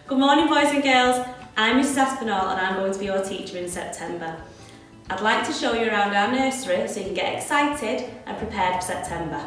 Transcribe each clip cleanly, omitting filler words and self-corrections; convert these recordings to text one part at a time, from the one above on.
Good morning, boys and girls. I'm Mrs. Aspinall and I'm going to be your teacher in September. I'd like to show you around our nursery so you can get excited and prepared for September.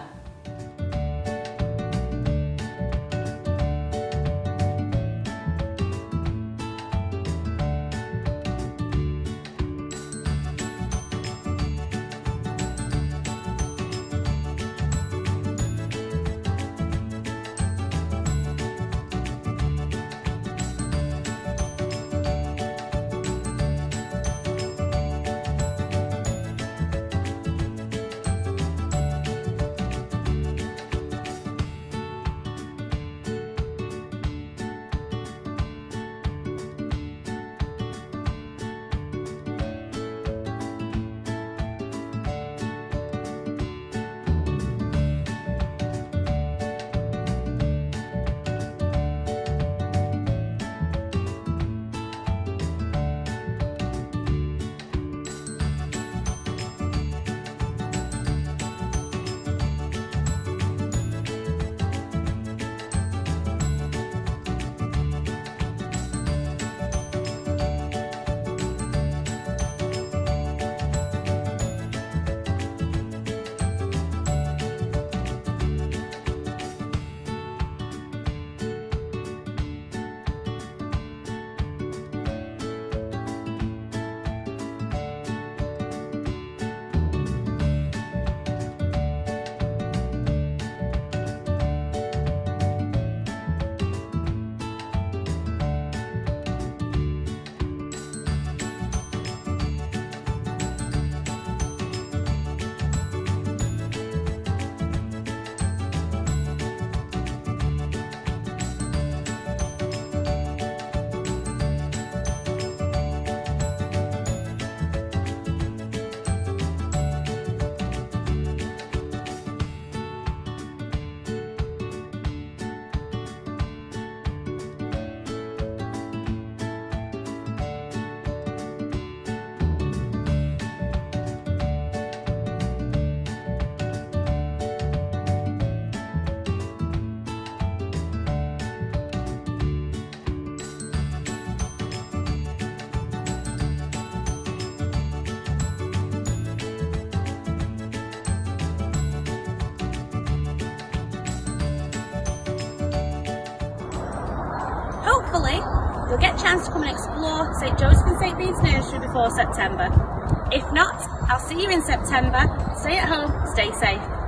Hopefully, you'll get a chance to come and explore St.Joseph and St.Bede's nursery before September. If not, I'll see you in September. Stay at home, stay safe.